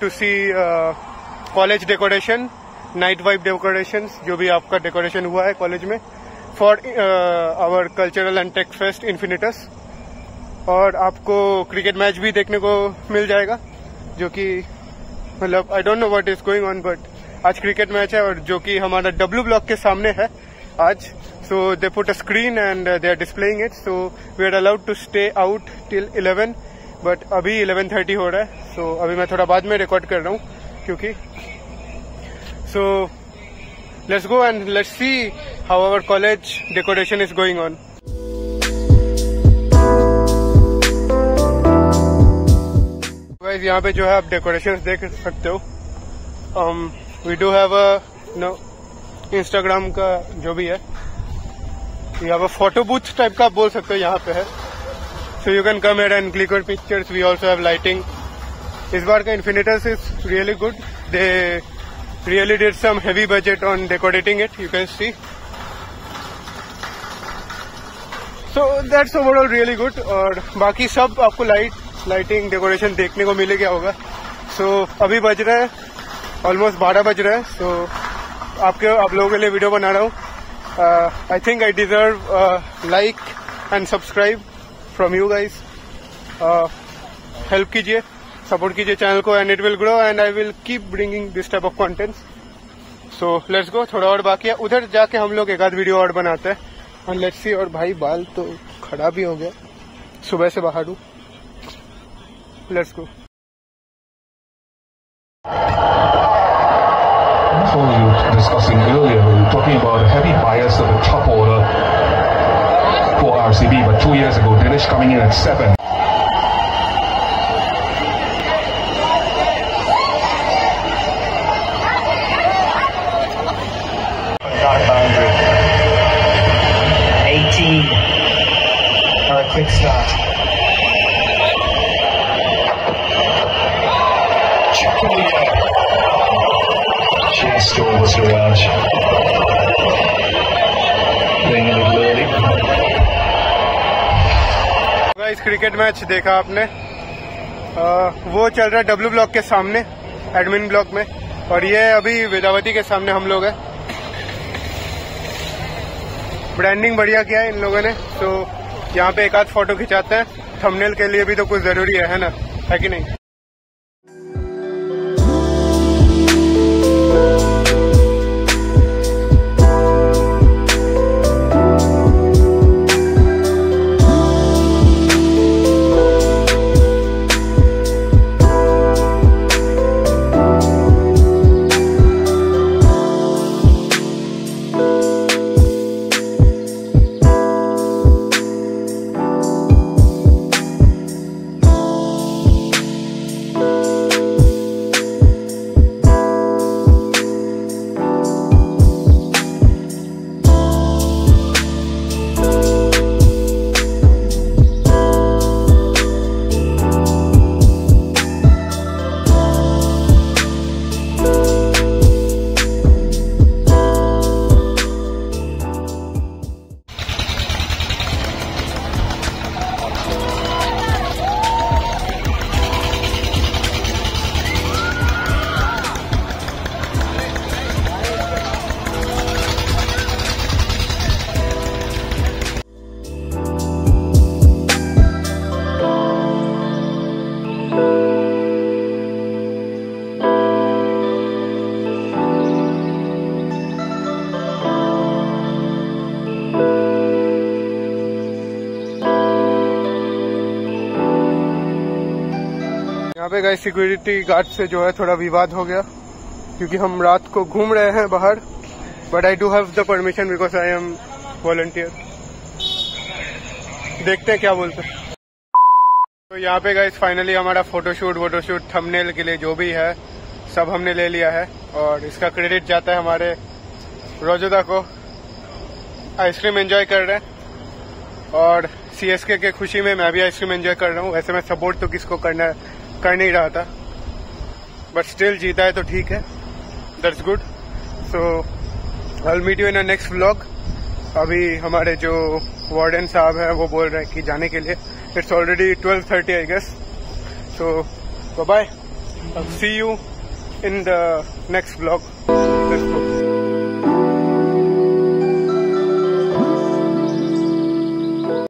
To see college decoration, night vibe decoration, जो भी आपका डेकोरेशन हुआ है कॉलेज में for our cultural and tech fest Infinitus. और आपको क्रिकेट मैच भी देखने को मिल जाएगा, जो कि मतलब I don't know what is going on, but आज क्रिकेट मैच है और जो कि हमारा W ब्लॉक के सामने है आज। So they put a screen and they are displaying it, so we are allowed to stay out till 11, but अभी 11:30 हो रहा है। सो अभी मैं थोड़ा बाद में रिकॉर्ड कर रहा हूँ क्योंकि so let's go and let's see how our college decoration is going on. Guys यहाँ पे जो है आप डेकोरेशन देख सकते हो। We do have a Instagram का जो भी है, यहाँ पर फोटो बूथ टाइप का आप बोल सकते हो यहाँ पे है। So you can come here and click your pictures. We also have lighting. इस बार का Infinitus is really good. They really did some heavy budget on decorating it, you can see. So that's overall really good. और बाकी सब आपको lighting decoration देखने को मिलेगा होगा। सो अभी बज रहा है ऑलमोस्ट 12 बज रहा है। सो आप लोगों के लिए वीडियो बना रहा हूँ। I think I deserve like and subscribe from you guys. Help कीजिए, सपोर्ट कीजिए चैनल को and it will grow and I will keep bringing this type of contents. So let's go. थोड़ा और बाकी है, उधर जाके हम लोग एक आध वीडियो और बनाते हैं और लेट्स सी। और भाई बाल तो खड़ा भी हो गया, सुबह से बाहर हूँ। Let's go. Before you were discussing earlier, we were talking about a heavy bias of the top order for RCB, but 2 years ago, Dinesh coming in at 7. Dark boundary. 18 for a quick start. Check in the air. Just over Suraj. Playing in the early. Guys cricket match देखा आपने। वो चल रहा है W block के सामने, admin block में, और ये अभी वेदावती के सामने हम लोग हैं। ब्रांडिंग बढ़िया किया है इन लोगों ने। तो यहाँ पे एक आध फोटो खिंचाते हैं, थंबनेल के लिए भी तो कुछ जरूरी है ना, है कि नहीं। यहाँ पे गाइस सिक्योरिटी गार्ड से जो है थोड़ा विवाद हो गया, क्योंकि हम रात को घूम रहे हैं बाहर, but I do have the permission because I am volunteer. देखते हैं क्या बोलते हैं। तो यहाँ पे गाइस फाइनली हमारा फोटोशूट थंबनेल के लिए जो भी है सब हमने ले लिया है, और इसका क्रेडिट जाता है हमारे रोजदा को। आइसक्रीम एंजॉय कर रहे हैं और CSK के खुशी में मैं भी आइसक्रीम एंजॉय कर रहा हूँ। वैसे मैं सपोर्ट तो किसको कर नहीं रहा था, बट स्टिल जीता है तो ठीक है, that's good. So I will meet you in a next vlog. अभी हमारे जो वार्डन साहब हैं वो बोल रहे हैं कि जाने के लिए। It's already 12:30 I guess. So bye bye. See you in the next vlog. Let's go.